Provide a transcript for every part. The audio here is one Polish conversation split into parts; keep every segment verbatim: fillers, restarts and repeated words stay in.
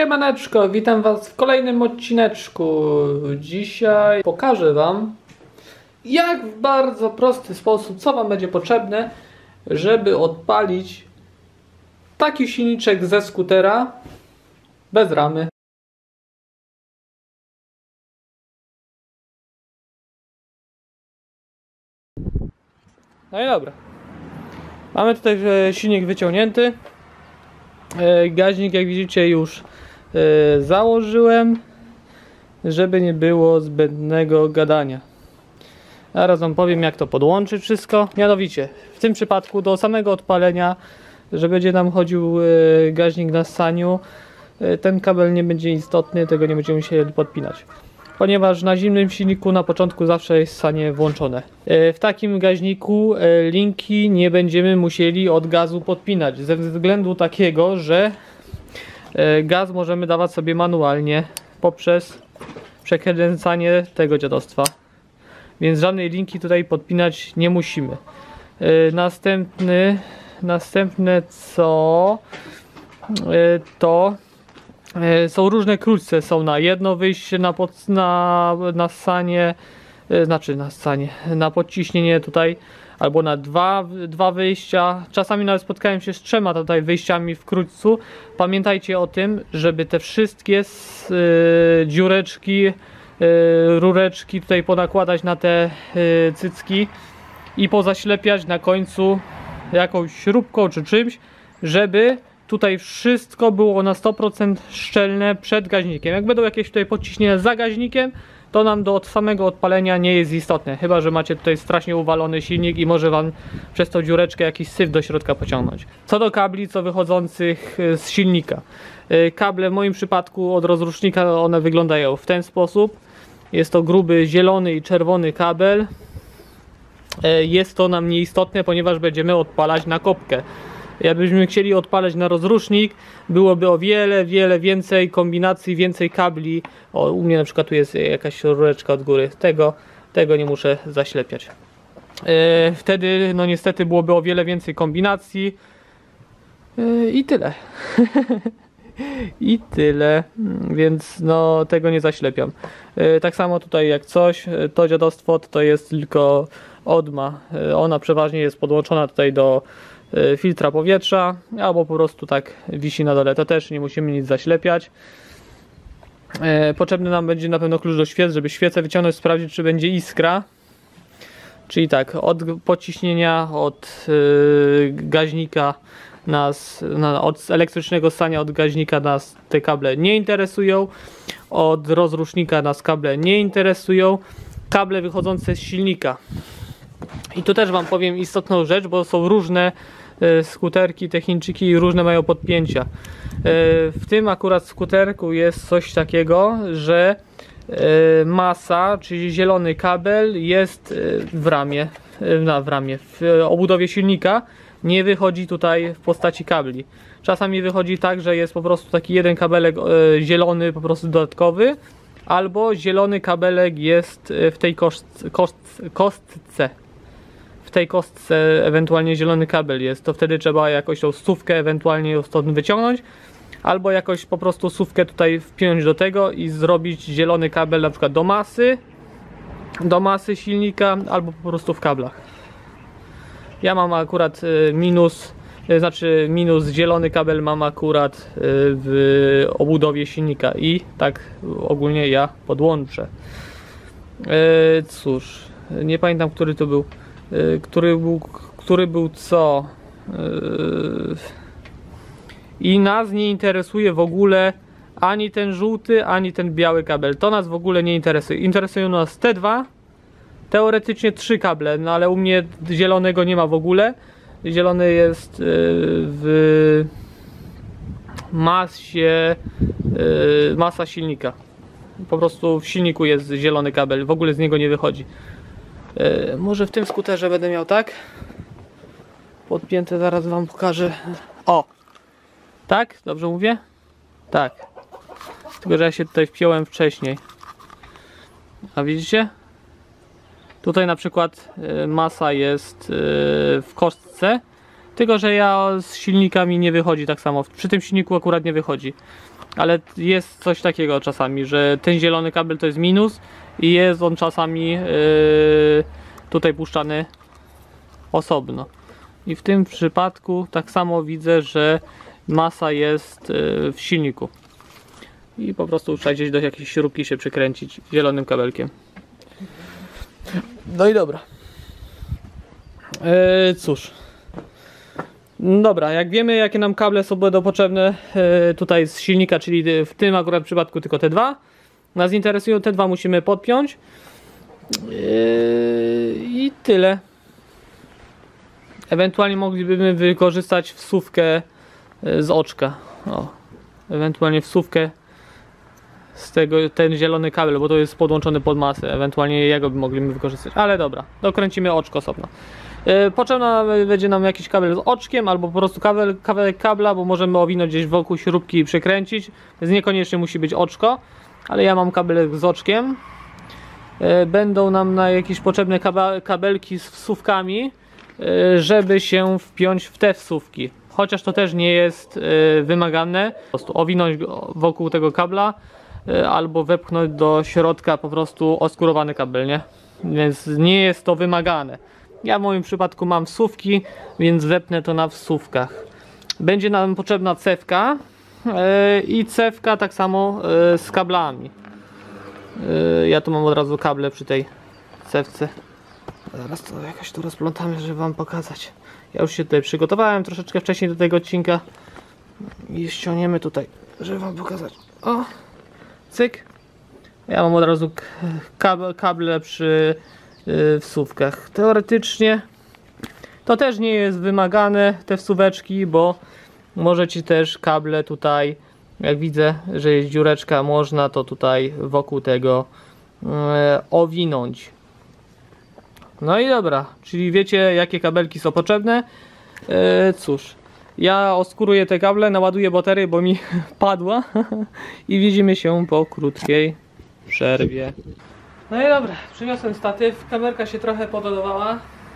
Siemaneczko, witam was w kolejnym odcineczku. Dzisiaj pokażę wam, jak w bardzo prosty sposób, co wam będzie potrzebne, żeby odpalić taki silniczek ze skutera bez ramy. No i dobra. Mamy tutaj silnik wyciągnięty. Gaźnik, jak widzicie, już założyłem, żeby nie było zbędnego gadania. Zaraz wam powiem, jak to podłączyć wszystko. Mianowicie, w tym przypadku do samego odpalenia, że będzie nam chodził gaźnik na ssaniu, ten kabel nie będzie istotny, tego nie będziemy musieli podpinać, ponieważ na zimnym silniku na początku zawsze jest ssanie włączone. W takim gaźniku linki nie będziemy musieli od gazu podpinać, ze względu takiego, że gaz możemy dawać sobie manualnie poprzez przekręcanie tego dziadostwa, więc żadnej linki tutaj podpinać nie musimy. Następny, następne co to są różne krótce, są na jedno wyjście, na, pod, na, na ssanie, znaczy na ssanie, na podciśnienie tutaj, albo na dwa, dwa wyjścia. Czasami nawet spotkałem się z trzema tutaj wyjściami w krótcu. Pamiętajcie o tym, żeby te wszystkie y, dziureczki, y, rureczki tutaj ponakładać na te y, cycki i pozaślepiać na końcu jakąś śrubką czy czymś, żeby tutaj wszystko było na sto procent szczelne przed gaźnikiem. Jak będą jakieś tutaj podciśnienia za gaźnikiem, to nam do samego odpalenia nie jest istotne. Chyba że macie tutaj strasznie uwalony silnik i może wam przez tą dziureczkę jakiś syf do środka pociągnąć. Co do kabli, co wychodzących z silnika. Kable w moim przypadku od rozrusznika, one wyglądają w ten sposób. Jest to gruby zielony i czerwony kabel. Jest to nam nieistotne, ponieważ będziemy odpalać na kopkę. Jakbyśmy chcieli odpalać na rozrusznik, byłoby o wiele, wiele więcej kombinacji, więcej kabli. O, u mnie na przykład tu jest jakaś rureczka od góry. Tego, tego nie muszę zaślepiać. Yy, wtedy, no niestety, byłoby o wiele więcej kombinacji. Yy, I tyle. I tyle. Więc no tego nie zaślepiam. Yy, tak samo tutaj jak coś, to dziadostwo to jest tylko odma. Yy, ona przeważnie jest podłączona tutaj do filtra powietrza, albo po prostu tak wisi na dole, to też nie musimy nic zaślepiać. E, potrzebny nam będzie na pewno klucz do świec, żeby świecę wyciągnąć, sprawdzić, czy będzie iskra. Czyli tak, od podciśnienia, od y, gaźnika nas, na, od elektrycznego ssania od gaźnika nas te kable nie interesują, od rozrusznika nas kable nie interesują, kable wychodzące z silnika. I tu też wam powiem istotną rzecz, bo są różne y, skuterki, te Chińczyki i różne mają podpięcia. Y, w tym akurat skuterku jest coś takiego, że y, masa, czyli zielony kabel jest y, w ramie, y, na, w ramie, w y, obudowie silnika, nie wychodzi tutaj w postaci kabli. Czasami wychodzi tak, że jest po prostu taki jeden kabelek y, zielony, po prostu dodatkowy, albo zielony kabelek jest w tej kost, kost, kostce. W tej kostce ewentualnie zielony kabel jest, to wtedy trzeba jakoś tą stówkę ewentualnie ją stąd wyciągnąć, albo jakoś po prostu stówkę tutaj wpiąć do tego i zrobić zielony kabel na przykład do masy, do masy silnika, albo po prostu w kablach. Ja mam akurat minus, znaczy minus zielony kabel mam akurat w obudowie silnika i tak ogólnie ja podłączę. Cóż, nie pamiętam, który to był. Który był, który był co i nas nie interesuje w ogóle ani ten żółty, ani ten biały kabel, to nas w ogóle nie interesuje. Interesują nas te dwa, teoretycznie trzy kable, no ale u mnie zielonego nie ma w ogóle. Zielony jest w masie, masa silnika, po prostu w silniku jest zielony kabel, w ogóle z niego nie wychodzi. Yy, może w tym skuterze będę miał tak podpięte, zaraz wam pokażę. O! Tak? Dobrze mówię? Tak. Tylko że ja się tutaj wpiąłem wcześniej. A widzicie? Tutaj na przykład yy, masa jest yy, w kostce, tylko że ja z silnikami nie wychodzi tak samo. Przy tym silniku akurat nie wychodzi. ale jest coś takiego czasami, że ten zielony kabel to jest minus i jest on czasami yy, tutaj puszczany osobno. I w tym przypadku tak samo widzę, że masa jest yy, w silniku. I po prostu trzeba gdzieś do jakiejś śrubki się przykręcić zielonym kabelkiem. No i dobra. Yy, cóż. Dobra, jak wiemy, jakie nam kable są będą potrzebne yy, tutaj z silnika, czyli w tym akurat przypadku tylko te dwa. Nas interesują te dwa, musimy podpiąć. Yy, I tyle. Ewentualnie moglibyśmy wykorzystać wsówkę z oczka. O, ewentualnie wsówkę z tego, ten zielony kabel, bo to jest podłączony pod masę. Ewentualnie jego by mogliśmy wykorzystać. Ale dobra, dokręcimy oczko osobno. Yy, potrzebna będzie nam jakiś kabel z oczkiem, albo po prostu kabel, kawałek kabla, bo możemy owinąć gdzieś wokół śrubki i przekręcić. Więc niekoniecznie musi być oczko, ale ja mam kabelek z oczkiem. Yy, będą nam na jakieś potrzebne kabelki z wsówkami, yy, żeby się wpiąć w te wsówki. Chociaż to też nie jest yy, wymagane. Po prostu owinąć wokół tego kabla, yy, albo wepchnąć do środka po prostu oskurowany kabel, nie? Więc nie jest to wymagane. Ja w moim przypadku mam wsówki, więc wepnę to na wsówkach. Będzie nam potrzebna cewka yy, i cewka tak samo yy, z kablami. Yy, ja tu mam od razu kable przy tej cewce. Zaraz to jakoś tu rozplątamy, żeby wam pokazać. Ja już się tutaj przygotowałem troszeczkę wcześniej do tego odcinka. I ściągniemy tutaj, żeby wam pokazać. O, cyk. Ja mam od razu kable, kable przy yy, wsówkach. Teoretycznie to też nie jest wymagane, te wsóweczki, bo możecie też kable tutaj, jak widzę, że jest dziureczka, można to tutaj wokół tego yy, owinąć. No i dobra, czyli wiecie, jakie kabelki są potrzebne. Yy, cóż, ja oskuruję te kable, naładuję baterię, bo mi padła i widzimy się po krótkiej przerwie. No i dobra, przyniosłem statyw, kamerka się trochę podładowała.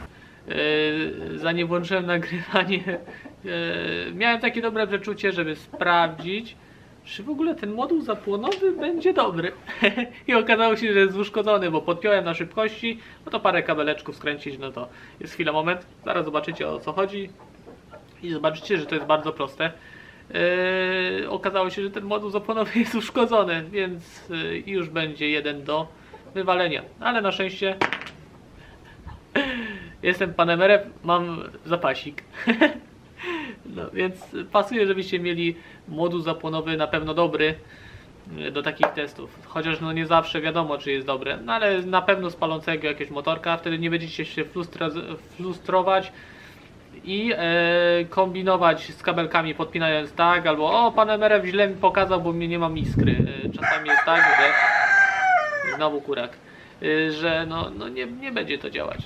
Yy, zanim włączyłem nagrywanie, yy, miałem takie dobre przeczucie, żeby sprawdzić, czy w ogóle ten moduł zapłonowy będzie dobry. I okazało się, że jest uszkodzony, bo podpiąłem na szybkości, no to parę kabeleczków skręcić, no to jest chwila, moment. Zaraz zobaczycie, o co chodzi i zobaczycie, że to jest bardzo proste. Yy, okazało się, że ten moduł zapłonowy jest uszkodzony, więc yy, już będzie jeden do wywalenia. Ale na szczęście jestem panem R F, mam zapasik. No więc pasuje, żebyście mieli moduł zapłonowy na pewno dobry do takich testów. Chociaż no nie zawsze wiadomo, czy jest dobry, no ale na pewno z palącego jakiegoś motorka, wtedy nie będziecie się frustrować i e, kombinować z kabelkami, podpinając tak, albo o, pan M R F źle mi pokazał, bo mnie nie mam iskry. Czasami jest tak, że znowu kurak, że no, no nie, nie będzie to działać.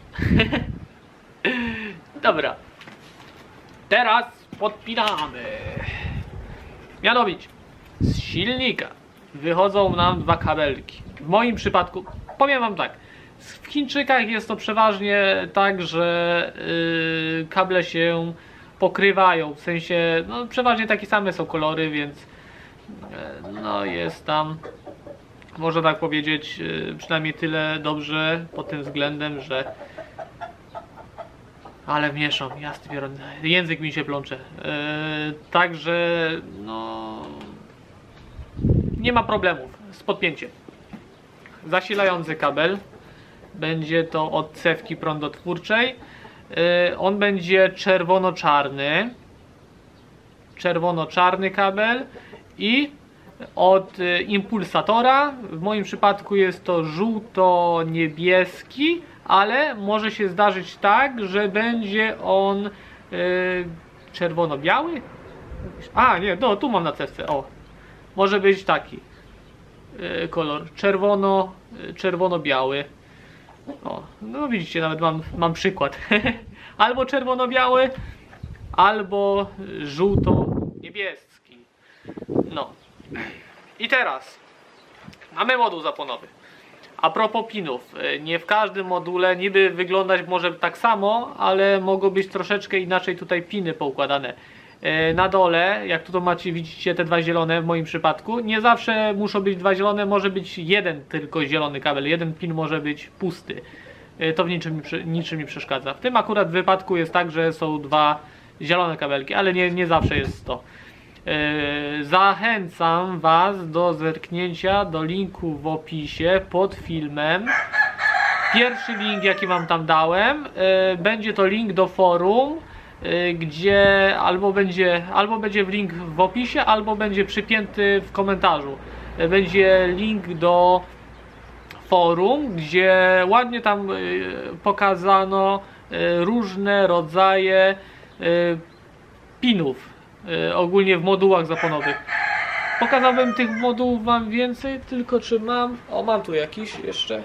Dobra. Teraz podpinamy. Mianowicie z silnika wychodzą nam dwa kabelki. W moim przypadku, powiem wam tak, w Chińczykach jest to przeważnie tak, że yy, kable się pokrywają, w sensie, no przeważnie takie same są kolory, więc yy, no jest tam, można tak powiedzieć, yy, przynajmniej tyle dobrze pod tym względem, że ale mieszam, jasny piorun, język mi się plącze. Yy, także no nie ma problemów z podpięciem. Zasilający kabel będzie to od cewki prądotwórczej. Yy, on będzie czerwono-czarny. Czerwono-czarny kabel i od y, impulsatora, w moim przypadku jest to żółto-niebieski, ale może się zdarzyć tak, że będzie on y, czerwono-biały. A nie, no tu mam na cewce, o. Może być taki y, kolor, czerwono, y, czerwono-biały. O, no widzicie, nawet mam, mam przykład. Albo czerwono-biały, albo żółto-niebieski. No. I teraz mamy moduł zapłonowy. A propos pinów, nie w każdym module niby wyglądać może tak samo, ale mogą być troszeczkę inaczej tutaj piny poukładane. na dole, jak tu to macie, widzicie te dwa zielone w moim przypadku, nie zawsze muszą być dwa zielone, może być jeden tylko zielony kabel, jeden pin może być pusty. To w niczym, niczym nie przeszkadza. W tym akurat wypadku jest tak, że są dwa zielone kabelki, ale nie, nie zawsze jest to. Zachęcam Was do zerknięcia do linku w opisie pod filmem. Pierwszy link, jaki Wam tam dałem, będzie to link do forum, gdzie albo będzie, albo będzie link w opisie, albo będzie przypięty w komentarzu. Będzie link do forum, gdzie ładnie tam pokazano różne rodzaje pinów, ogólnie w modułach zaponowych. Pokazałbym tych modułów Wam więcej, tylko czy mam... O, mam tu jakiś jeszcze.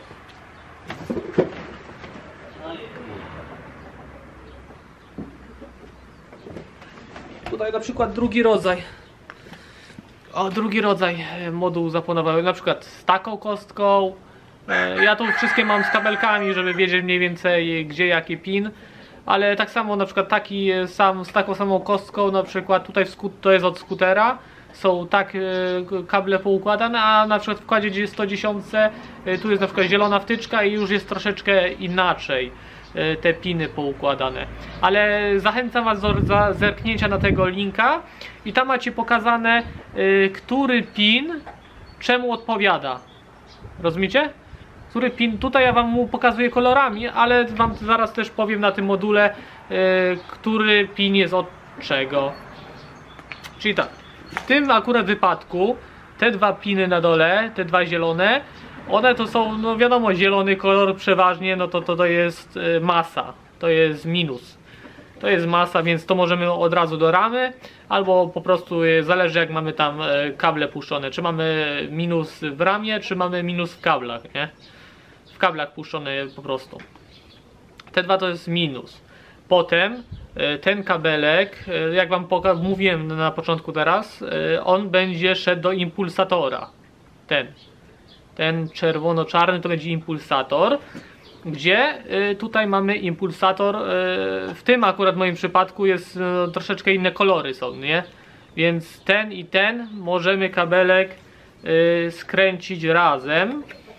Tutaj na przykład drugi rodzaj. O, drugi rodzaj modułu zaponowały, na przykład z taką kostką. Ja tu wszystkie mam z kabelkami, żeby wiedzieć mniej więcej gdzie jaki pin. Ale tak samo na przykład taki sam z taką samą kostką, na przykład tutaj w to jest od skutera. Są tak kable poukładane, a na przykład w wkładzie sto dziesięć tu jest na przykład zielona wtyczka i już jest troszeczkę inaczej te piny poukładane. Ale zachęcam Was do zerknięcia na tego linka i tam macie pokazane, który pin czemu odpowiada. Rozumiecie? Który pin, tutaj ja Wam mu pokazuję kolorami, ale Wam zaraz też powiem na tym module, który pin jest od czego. Czyli tak, w tym akurat wypadku te dwa piny na dole, te dwa zielone, one to są, no wiadomo, zielony kolor przeważnie, no to to, to jest masa, to jest minus. To jest masa, więc to możemy od razu do ramy, albo po prostu zależy jak mamy tam kable puszczone. Czy mamy minus w ramie, czy mamy minus w kablach, nie? W kablach puszczone po prostu. Te dwa to jest minus. Potem ten kabelek, jak Wam mówiłem na początku teraz, on będzie szedł do impulsatora. Ten. Ten czerwono-czarny to będzie impulsator. Gdzie tutaj mamy impulsator, w tym akurat w moim przypadku jest troszeczkę inne kolory są, nie? Więc ten i ten możemy kabelek skręcić razem.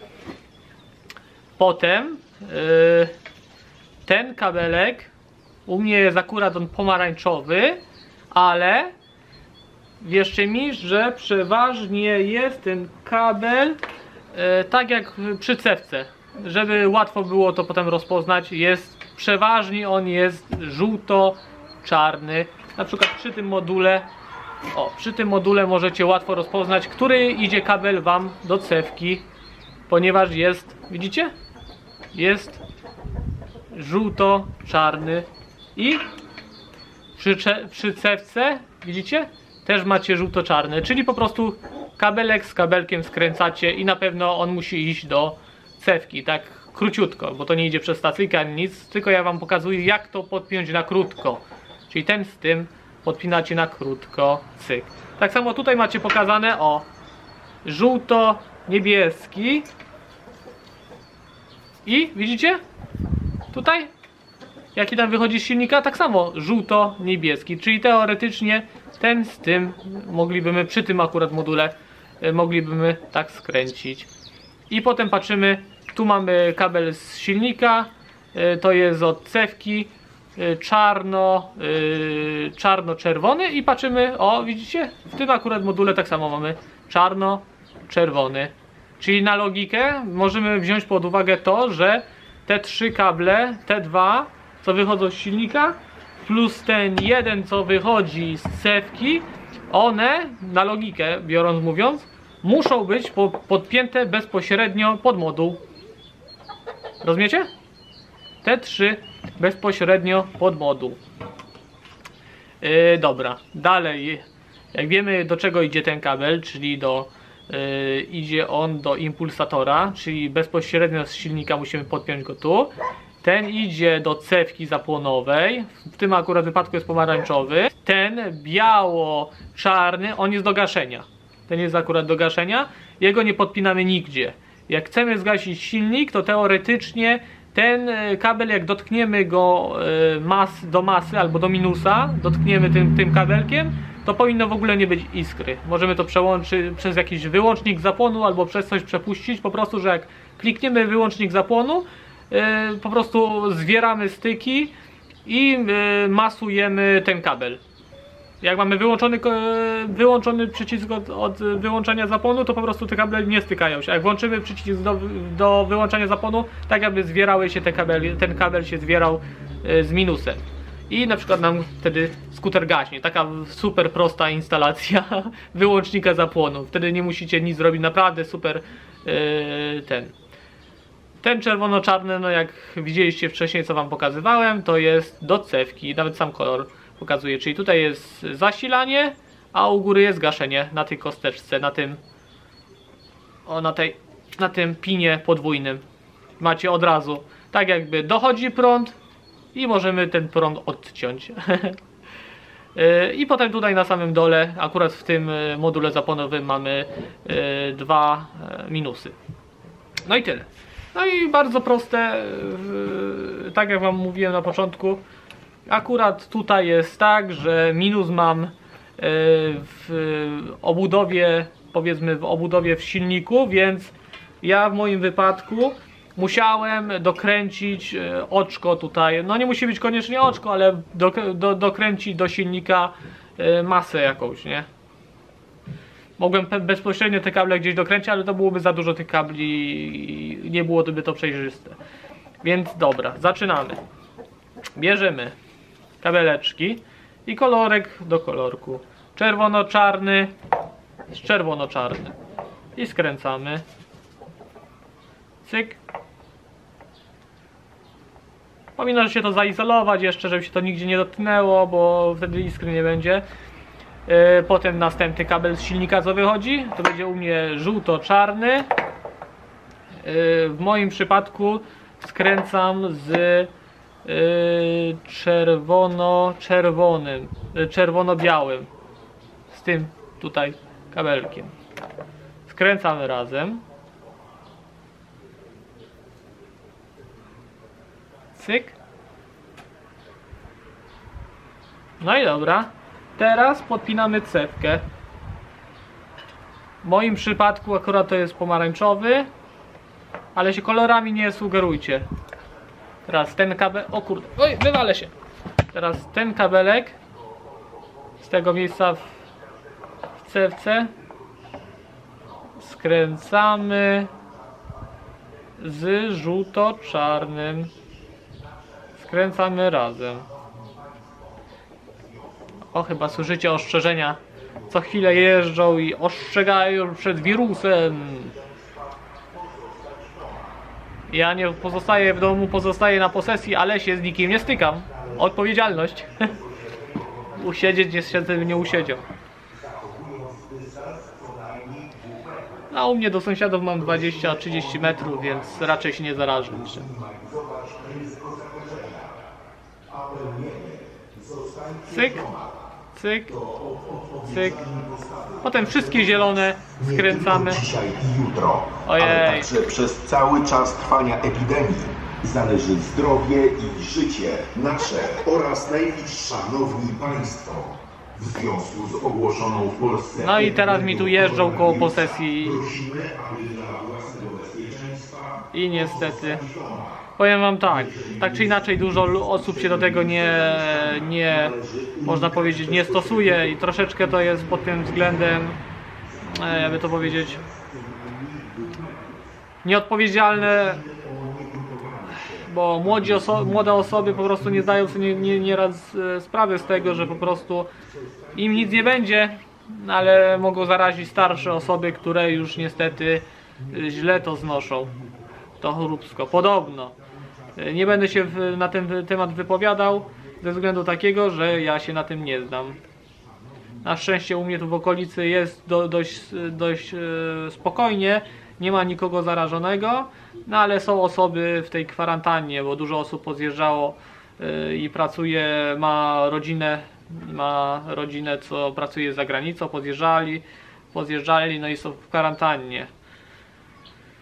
Potem ten kabelek u mnie jest akurat on pomarańczowy, ale wierzcie mi, że przeważnie jest ten kabel tak jak przy cewce. Żeby łatwo było to potem rozpoznać, jest przeważnie on jest żółto-czarny. Na przykład przy tym module, o, przy tym module możecie łatwo rozpoznać, który idzie kabel Wam do cewki, ponieważ jest, widzicie? Jest żółto-czarny i przy, przy cewce, widzicie? Też macie żółto-czarny, czyli po prostu kabelek z kabelkiem skręcacie i na pewno on musi iść do cewki, tak króciutko, bo to nie idzie przez stacyjkę ani nic, tylko ja Wam pokazuję jak to podpiąć na krótko. Czyli ten z tym podpinacie na krótko, cyk. Tak samo tutaj macie pokazane, o, żółto-niebieski i widzicie? Tutaj jaki tam wychodzi z silnika, tak samo żółto-niebieski, czyli teoretycznie ten z tym moglibyśmy przy tym akurat module moglibyśmy tak skręcić. I potem patrzymy, tu mamy kabel z silnika, to jest od cewki, czarno, czarno-czerwony i patrzymy, o widzicie, w tym akurat module tak samo mamy czarno-czerwony. Czyli na logikę możemy wziąć pod uwagę to, że te trzy kable, te dwa, co wychodzą z silnika, plus ten jeden, co wychodzi z cewki, one, na logikę biorąc mówiąc, muszą być po, podpięte bezpośrednio pod moduł. Rozumiecie? Te trzy bezpośrednio pod moduł. Yy, dobra, dalej. Jak wiemy do czego idzie ten kabel, czyli do yy, idzie on do impulsatora, czyli bezpośrednio z silnika musimy podpiąć go tu. Ten idzie do cewki zapłonowej, w tym akurat wypadku jest pomarańczowy. Ten biało-czarny, on jest do gaszenia. Ten jest akurat do gaszenia. Jego nie podpinamy nigdzie. Jak chcemy zgasić silnik, to teoretycznie ten kabel, jak dotkniemy go mas, do masy albo do minusa, dotkniemy tym, tym kabelkiem, to powinno w ogóle nie być iskry. Możemy to przełączyć przez jakiś wyłącznik zapłonu albo przez coś przepuścić, po prostu, że jak klikniemy wyłącznik zapłonu, po prostu zwieramy styki i masujemy ten kabel. Jak mamy wyłączony, wyłączony przycisk od, od wyłączania zapłonu, to po prostu te kable nie stykają się. A jak włączymy przycisk do, do wyłączania zapłonu, tak jakby zwierały się te kabel, ten kabel się zwierał z minusem. I na przykład nam wtedy skuter gaśnie. Taka super prosta instalacja wyłącznika zapłonu. Wtedy nie musicie nic zrobić, naprawdę super yy, ten. Ten czerwono-czarny, no jak widzieliście wcześniej, co wam pokazywałem, to jest do cewki, nawet sam kolor pokazuje, czyli tutaj jest zasilanie, a u góry jest gaszenie na tej kosteczce, na tym o, na tej, na tym pinie podwójnym. Macie od razu, tak jakby dochodzi prąd i możemy ten prąd odciąć. I potem tutaj na samym dole, akurat w tym module zapłonowym, mamy dwa minusy. No i tyle. No i bardzo proste, tak jak wam mówiłem na początku. Akurat tutaj jest tak, że minus mam w obudowie, powiedzmy w obudowie w silniku, więc ja w moim wypadku musiałem dokręcić oczko tutaj, no nie musi być koniecznie oczko, ale do, do, dokręcić do silnika masę jakąś, nie? Mogłem bezpośrednio te kable gdzieś dokręcić, ale to byłoby za dużo tych kabli i nie byłoby to przejrzyste. Więc dobra, zaczynamy. Bierzemy kabeleczki i kolorek do kolorku. Czerwono-czarny z czerwono-czarnym. I skręcamy. Cyk. Powinno się to zaizolować jeszcze, żeby się to nigdzie nie dotknęło, bo wtedy iskry nie będzie. Potem następny kabel z silnika, co wychodzi, to będzie u mnie żółto-czarny. W moim przypadku skręcam z czerwono-czerwonym, czerwono-białym, z tym tutaj kabelkiem. Skręcamy razem. Cyk. No i dobra. Teraz podpinamy cewkę. W moim przypadku akurat to jest pomarańczowy, ale się kolorami nie sugerujcie. Teraz ten kabel... O kurde, oj, wywalę się. Teraz ten kabelek z tego miejsca w cewce skręcamy z żółto-czarnym. Skręcamy razem. O, chyba słyszycie ostrzeżenia. Co chwilę jeżdżą i ostrzegają przed wirusem. Ja nie pozostaję w domu, pozostaję na posesji, ale się z nikim nie stykam. Odpowiedzialność. Usiedzieć nie siedzę, nie usiedział. A u mnie do sąsiadów mam dwadzieścia trzydzieści metrów, więc raczej się nie zarażę. Cyk, cyk, cyk. Potem wszystkie zielone skręcamy. Dzisiaj i jutro, Ojej. ale także przez cały czas trwania epidemii zależy zdrowie i życie nasze oraz najbliższe. Szanowni Państwo, w związku z ogłoszoną w Polsce... No i teraz mi tu jeżdżą koło posesji. Prosimy, aby dla własnego bezpieczeństwa... I niestety, powiem wam tak, tak czy inaczej dużo osób się do tego nie, nie, można powiedzieć, nie stosuje i troszeczkę to jest pod tym względem, jakby to powiedzieć, nieodpowiedzialne, bo młodzi oso młode osoby po prostu nie zdają sobie nie, nieraz sprawy z tego, że po prostu im nic nie będzie, ale mogą zarazić starsze osoby, które już niestety źle to znoszą. To choróbsko. Podobno. Nie będę się w, na ten temat wypowiadał ze względu takiego, że ja się na tym nie znam. Na szczęście u mnie tu w okolicy jest do, dość, dość e, spokojnie. Nie ma nikogo zarażonego, no ale są osoby w tej kwarantannie, bo dużo osób pozjeżdżało e, i pracuje, ma rodzinę, ma rodzinę, co pracuje za granicą, pozjeżdżali, pozjeżdżali, no i są w kwarantannie.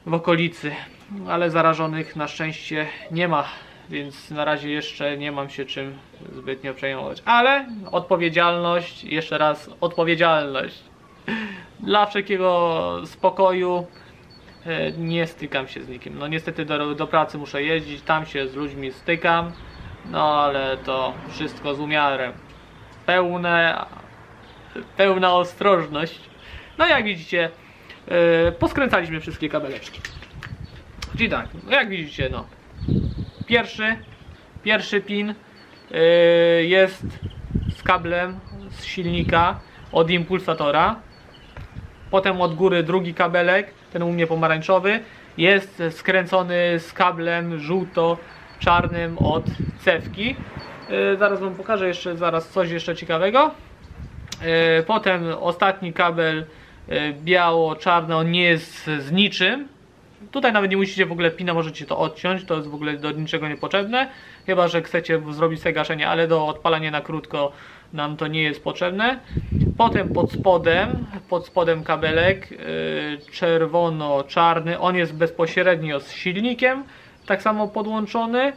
w okolicy, ale zarażonych na szczęście nie ma, więc na razie jeszcze nie mam się czym zbytnio przejmować. Ale odpowiedzialność, jeszcze raz odpowiedzialność. Dla wszelkiego spokoju nie stykam się z nikim. No niestety do, do pracy muszę jeździć, tam się z ludźmi stykam, no ale to wszystko z umiarem. Pełne, pełna ostrożność. No jak widzicie, yy, poskręcaliśmy wszystkie kabeleczki. Czyli tak, no jak widzicie, no pierwszy, pierwszy pin yy, jest z kablem z silnika od impulsatora. Potem od góry drugi kabelek, ten u mnie pomarańczowy, jest skręcony z kablem żółto-czarnym od cewki. Yy, zaraz wam pokażę jeszcze zaraz coś jeszcze ciekawego. Yy, potem ostatni kabel yy, biało-czarny, on nie jest z niczym. Tutaj nawet nie musicie w ogóle pina, możecie to odciąć, to jest w ogóle do niczego niepotrzebne. Chyba że chcecie zrobić sobie gaszenie, ale do odpalania na krótko nam to nie jest potrzebne. Potem pod spodem, pod spodem kabelek yy, czerwono-czarny, on jest bezpośrednio z silnikiem, tak samo podłączony.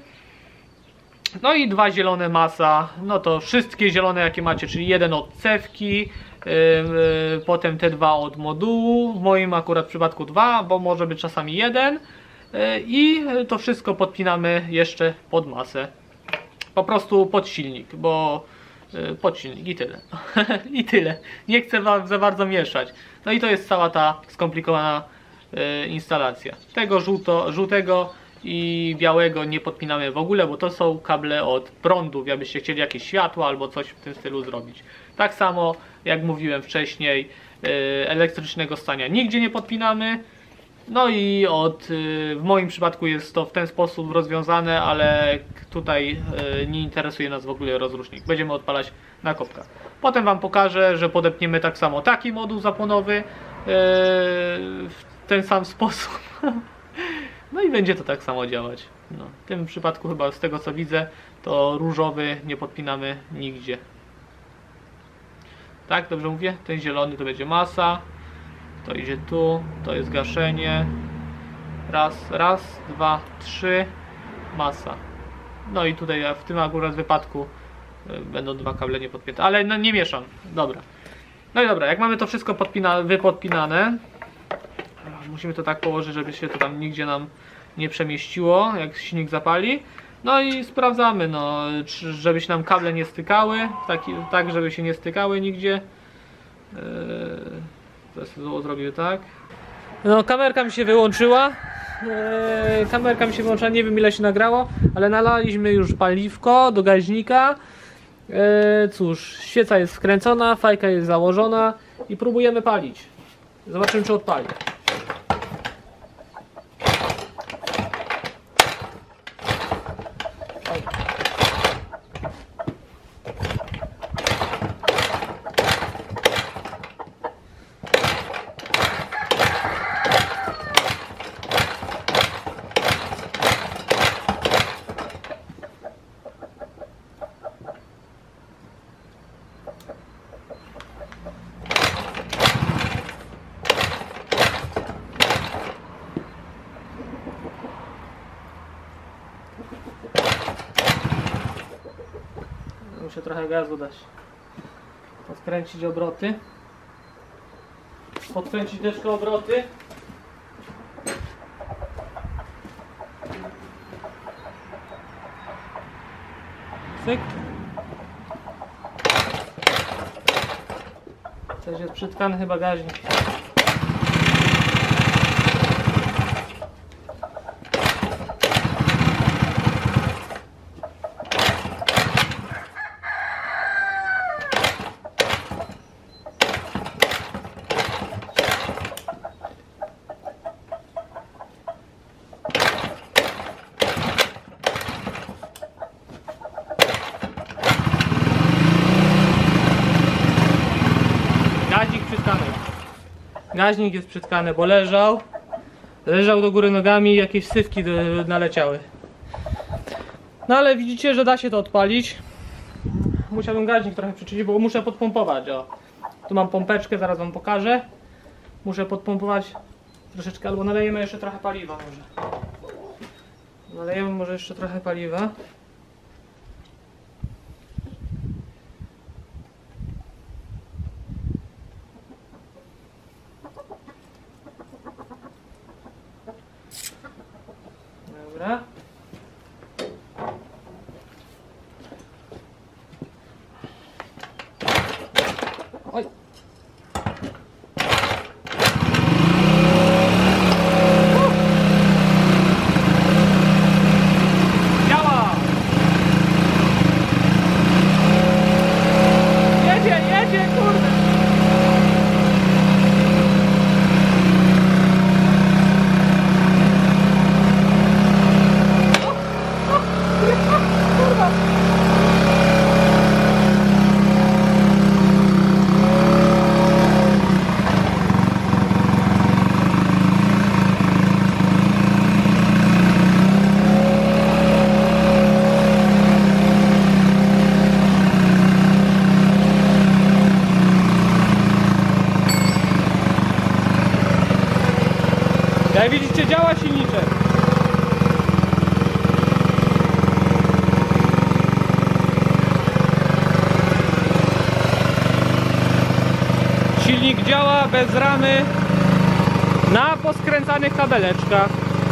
No i dwa zielone masa, no to wszystkie zielone jakie macie, czyli jeden od cewki, yy, yy, potem te dwa od modułu, w moim akurat przypadku dwa, bo może być czasami jeden. Yy, I to wszystko podpinamy jeszcze pod masę, po prostu pod silnik, bo yy, pod silnik i tyle. I tyle, nie chcę wam za bardzo mieszać. No i to jest cała ta skomplikowana yy, instalacja. Tego żółto, żółtego i białego nie podpinamy w ogóle, bo to są kable od prądów, jakbyście chcieli jakieś światła albo coś w tym stylu zrobić. Tak samo jak mówiłem wcześniej, elektrycznego stania nigdzie nie podpinamy. No i od, w moim przypadku jest to w ten sposób rozwiązane, ale tutaj nie interesuje nas w ogóle rozrusznik. Będziemy odpalać na kopka. Potem wam pokażę, że podepniemy tak samo taki moduł zapłonowy w ten sam sposób. No i będzie to tak samo działać. No, w tym przypadku chyba z tego co widzę, to różowy nie podpinamy nigdzie. Tak, dobrze mówię? Ten zielony to będzie masa. To idzie tu, to jest gaszenie. Raz, raz, dwa, trzy. Masa. No i tutaj w tym akurat wypadku będą dwa kable nie podpięte. Ale no, nie mieszam. Dobra. No i dobra, jak mamy to wszystko podpina, wypodpinane, musimy to tak położyć, żeby się to tam nigdzie nam nie przemieściło, jak silnik zapali. No i sprawdzamy, no, żeby się nam kable nie stykały, taki, tak żeby się nie stykały nigdzie. Yy, teraz zrobię tak. No, kamerka mi się wyłączyła. Yy, kamerka mi się wyłączyła, nie wiem ile się nagrało, ale nalaliśmy już paliwko do gaźnika. Yy, cóż, świeca jest wkręcona, fajka jest założona i próbujemy palić. Zobaczymy, czy odpali. Muszę trochę gazu dać. Podkręcić obroty. Podkręcić deszkę obroty. Cyk. Coś jest przytkany chyba gaźnik. Gaźnik przytkany. Gaźnik jest przytkany, bo leżał. Leżał do góry nogami i jakieś sywki do, naleciały. No ale widzicie, że da się to odpalić. Musiałbym gaźnik trochę przyczynić, bo muszę podpompować. O. Tu mam pompeczkę, zaraz wam pokażę. Muszę podpompować Troszeczkę, albo nalejemy jeszcze trochę paliwa może. Nalejemy może jeszcze trochę paliwa. Dobra. Oj. Działa! Jedzie, jedzie, kurde! Jak widzicie, działa silniczek. Silnik działa bez ramy na poskręcanych kabeleczkach.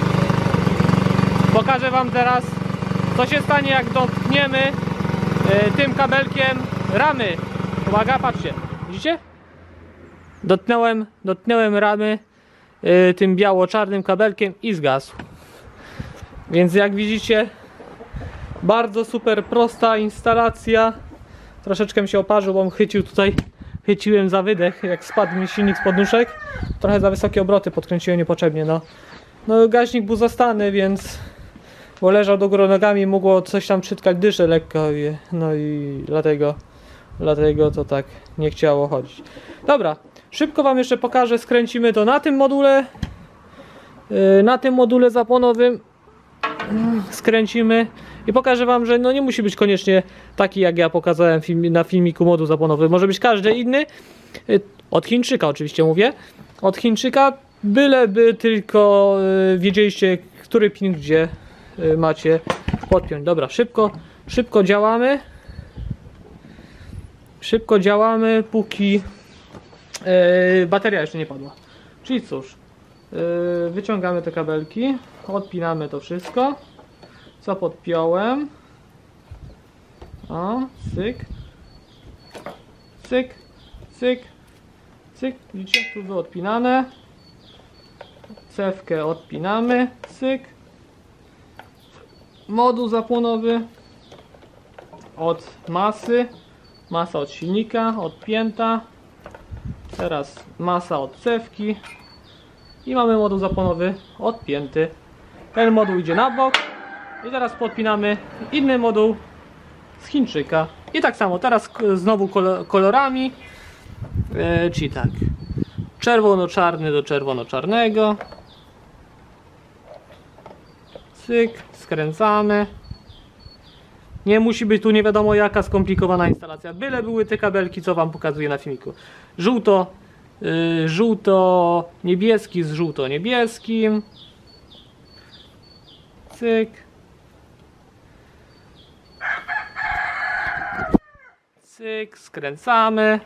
Pokażę wam teraz, co się stanie, jak dotkniemy y, tym kabelkiem ramy. Uwaga, patrzcie, widzicie? Dotknąłem, dotknąłem ramy y, tym biało-czarnym kabelkiem i zgasł. Więc jak widzicie, bardzo super prosta instalacja. Troszeczkę mi się oparzył, bo chycił tutaj, chyciłem za wydech, jak spadł mi silnik z podnóżek. Trochę za wysokie obroty podkręciłem niepotrzebnie. No, no gaźnik był zastany, więc bo leżał do góry nogami, mogło coś tam przytkać dyszę lekko, i, no i dlatego, dlatego to tak nie chciało chodzić. Dobra, szybko wam jeszcze pokażę, skręcimy to na tym module, yy, na tym module zapłonowym. Skręcimy i pokażę wam, że no nie musi być koniecznie taki, jak ja pokazałem film, na filmiku moduł zapłonowy. Może być każdy inny. Od Chińczyka oczywiście mówię. Od Chińczyka, byleby tylko yy, wiedzieliście, który pin gdzie yy, macie podpiąć. Dobra, szybko, szybko działamy. Szybko działamy, póki yy, bateria jeszcze nie padła. Czyli cóż, yy, wyciągamy te kabelki. Odpinamy to wszystko, co podpiąłem. O, cyk, cyk, cyk, cyk. Widzicie, tu było odpinane. Cewkę odpinamy, cyk. Moduł zapłonowy od masy, masa od silnika, odpięta. Teraz masa od cewki i mamy moduł zapłonowy odpięty. Ten moduł idzie na bok i teraz podpinamy inny moduł z Chińczyka. I tak samo, teraz znowu kolorami, e, czyli tak, czerwono-czarny do czerwono-czarnego. Cyk, skręcamy. Nie musi być tu nie wiadomo jaka skomplikowana instalacja, byle były te kabelki, co wam pokazuję na filmiku. Żółto, yy, żółto-niebieski z żółto-niebieskim. Cyk. Cyk, skręcamy.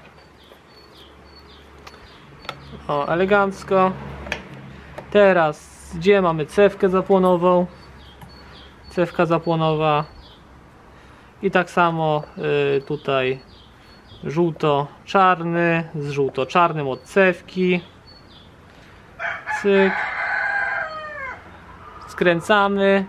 O, elegancko. Teraz, gdzie mamy cewkę zapłonową? Cewka zapłonowa. I tak samo y, tutaj żółto-czarny z żółto-czarnym od cewki. Cyk. Skręcamy.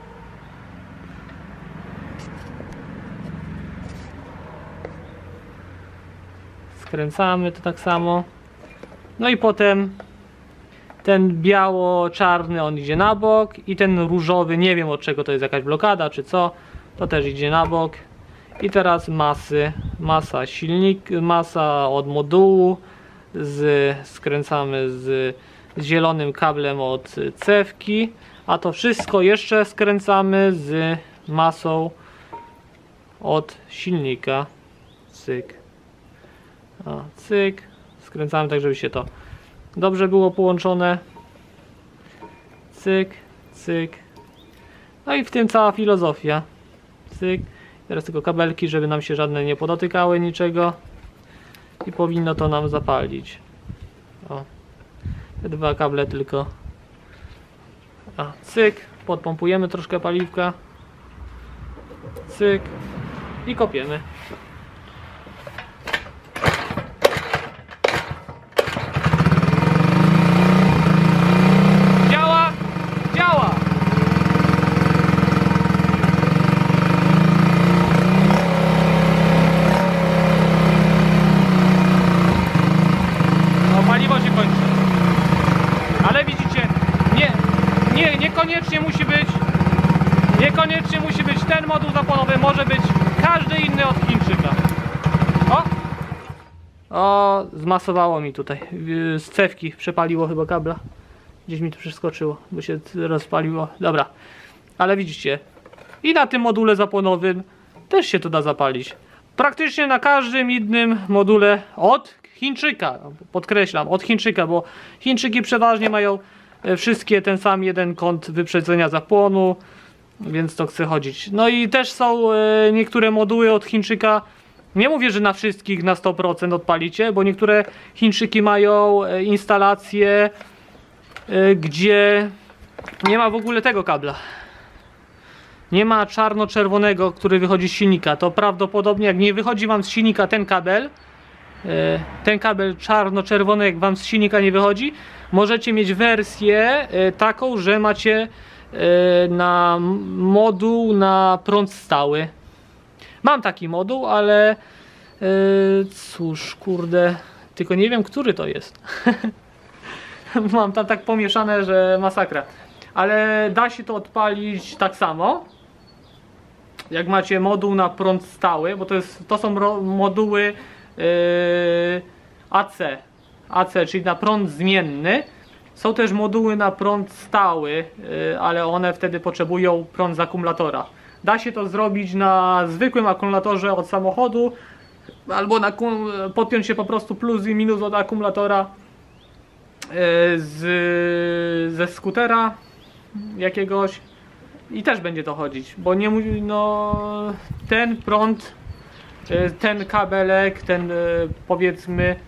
Skręcamy to tak samo. No i potem ten biało-czarny on idzie na bok i ten różowy, nie wiem od czego to jest, jakaś blokada czy co, to też idzie na bok. I teraz masy, masa silnik, masa od modułu, z, skręcamy z, z zielonym kablem od cewki, a to wszystko jeszcze skręcamy z masą od silnika. Cyk. O, cyk. Skręcamy tak, żeby się to dobrze było połączone. cyk, cyk. No i w tym cała filozofia. Cyk. Teraz tylko kabelki, żeby nam się żadne nie podotykały niczego. I powinno to nam zapalić. O. Te dwa kable tylko. A, cyk. Podpompujemy troszkę paliwka. Cyk. I kopiemy. Działa! Działa! No, paliwo się kończy. Ale widzicie, nie, nie, niekoniecznie musi być Niekoniecznie musi być ten moduł zaponowy, może być każdy inny od Chińczyka. O! O, zmasowało mi tutaj. Z cewki przepaliło chyba kabla. Gdzieś mi to przeskoczyło, bo się rozpaliło. Dobra. Ale widzicie, i na tym module zapłonowym też się to da zapalić. Praktycznie na każdym innym module od Chińczyka. Podkreślam, od Chińczyka, bo Chińczyki przeważnie mają wszystkie ten sam jeden kąt wyprzedzenia zapłonu. Więc to chce chodzić. No i też są e, niektóre moduły od Chińczyka. Nie mówię, że na wszystkich na sto procent odpalicie, bo niektóre Chińczyki mają e, instalacje, e, gdzie nie ma w ogóle tego kabla. Nie ma czarno-czerwonego, który wychodzi z silnika. To prawdopodobnie jak nie wychodzi wam z silnika ten kabel, e, ten kabel czarno-czerwony, jak wam z silnika nie wychodzi, możecie mieć wersję e, taką, że macie na moduł na prąd stały. Mam taki moduł, ale yy, cóż, kurde, tylko nie wiem, który to jest. Mam tam tak pomieszane, że masakra. Ale da się to odpalić tak samo, jak macie moduł na prąd stały, bo to, jest, to są moduły yy, A C. A C, czyli na prąd zmienny. Są też moduły na prąd stały, ale one wtedy potrzebują prąd z akumulatora. Da się to zrobić na zwykłym akumulatorze od samochodu, albo na, podpiąć się po prostu plus i minus od akumulatora z, ze skutera jakiegoś i też będzie to chodzić, bo nie no, ten prąd, ten kabelek, ten powiedzmy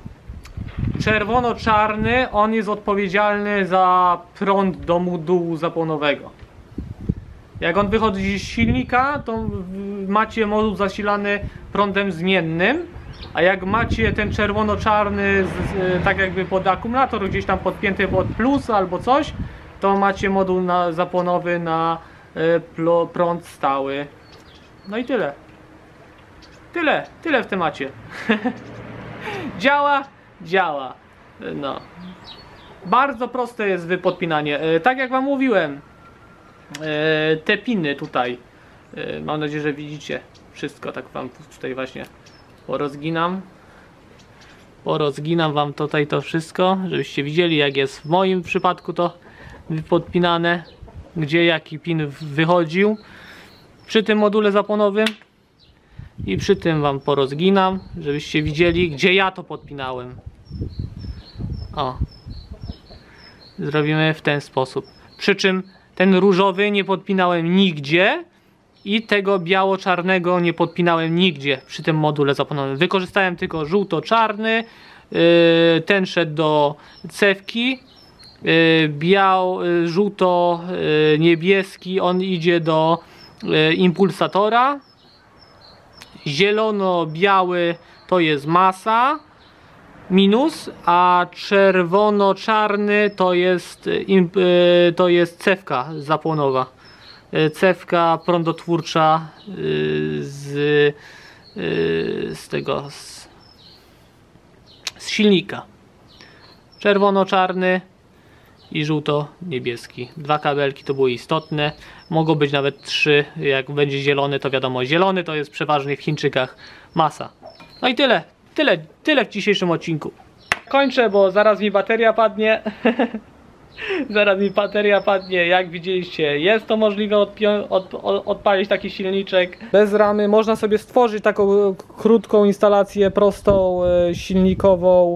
czerwono-czarny, on jest odpowiedzialny za prąd do modułu zapłonowego. Jak on wychodzi z silnika, to macie moduł zasilany prądem zmiennym, a jak macie ten czerwono-czarny tak jakby pod akumulator, gdzieś tam podpięty pod plus albo coś, to macie moduł na, zapłonowy na y, prąd stały. No i tyle. Tyle, tyle w temacie. Działa? Działa. No. Bardzo proste jest wypodpinanie. Tak jak wam mówiłem, te piny tutaj, mam nadzieję, że widzicie wszystko. Tak wam tutaj właśnie porozginam. Porozginam wam tutaj to wszystko, żebyście widzieli, jak jest w moim przypadku to wypodpinane, gdzie jaki pin wychodził przy tym module zapłonowym. I przy tym wam porozginam, żebyście widzieli, gdzie ja to podpinałem. O. Zrobimy w ten sposób. Przy czym ten różowy nie podpinałem nigdzie i tego biało-czarnego nie podpinałem nigdzie przy tym module zapłonowym. Wykorzystałem tylko żółto-czarny, yy, ten szedł do cewki, yy, biał, yy, żółto-niebieski, on idzie do yy, impulsatora. Zielono-biały to jest masa minus, a czerwono-czarny to jest to jest cewka zapłonowa. Cewka prądotwórcza z, z tego z, z silnika. Czerwono-czarny i żółto-niebieski. Dwa kabelki to były istotne. Mogą być nawet trzy. Jak będzie zielony, to wiadomo, zielony to jest przeważnie w Chińczykach masa. No i tyle. Tyle, tyle w dzisiejszym odcinku. Kończę, bo zaraz mi bateria padnie. Zaraz mi bateria padnie. Jak widzieliście, jest to możliwe od, od, odpalić taki silniczek bez ramy. Można sobie stworzyć taką krótką instalację prostą, silnikową,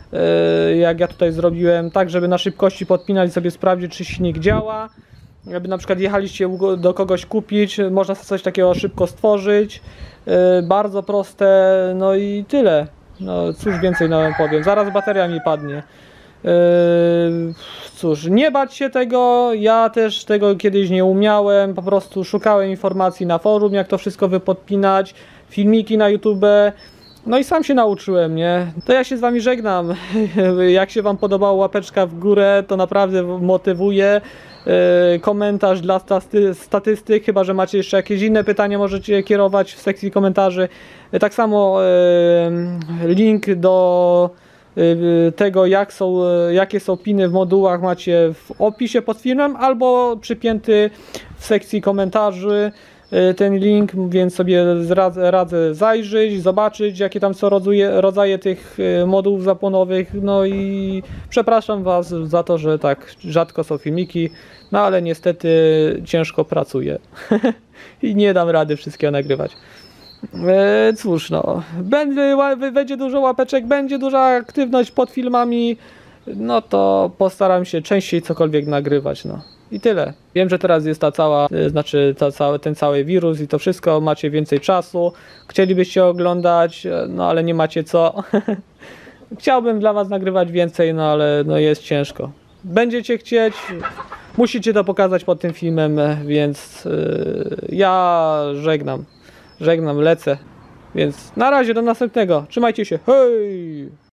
yy, jak ja tutaj zrobiłem, tak żeby na szybkości podpinać, sobie sprawdzić, czy silnik działa. Jakby na przykład jechaliście do kogoś kupić, można sobie coś takiego szybko stworzyć. Yy, bardzo proste, no i tyle. No cóż więcej nam powiem, zaraz bateria mi padnie. Yy, cóż, nie bać się tego, ja też tego kiedyś nie umiałem, po prostu szukałem informacji na forum, jak to wszystko wypodpinać, filmiki na YouTube, no i sam się nauczyłem, nie? To ja się z wami żegnam, jak się wam podobała łapeczka w górę, to naprawdę motywuje. Yy, komentarz dla staty statystyk, chyba że macie jeszcze jakieś inne pytania, możecie kierować w sekcji komentarzy. Yy, tak samo yy, link do tego, jak są, jakie są piny w modułach, macie w opisie pod filmem albo przypięty w sekcji komentarzy ten link, więc sobie radzę zajrzeć, zobaczyć, jakie tam są rodzaje, rodzaje tych modułów zapłonowych. No i przepraszam was za to, że tak rzadko są filmiki, no ale niestety ciężko pracuję i nie dam rady wszystkiego nagrywać. E, cóż, no, będzie, będzie dużo łapeczek, będzie duża aktywność pod filmami, no to postaram się częściej cokolwiek nagrywać, no i tyle. Wiem, że teraz jest ta cała, znaczy ta cały, ten cały wirus i to wszystko, macie więcej czasu, chcielibyście oglądać, no ale nie macie co. Chciałbym dla was nagrywać więcej, no ale no jest ciężko. Będziecie chcieć, musicie to pokazać pod tym filmem, więc yy, ja żegnam. Żegnam, lecę. Więc na razie, do następnego. Trzymajcie się. Hej!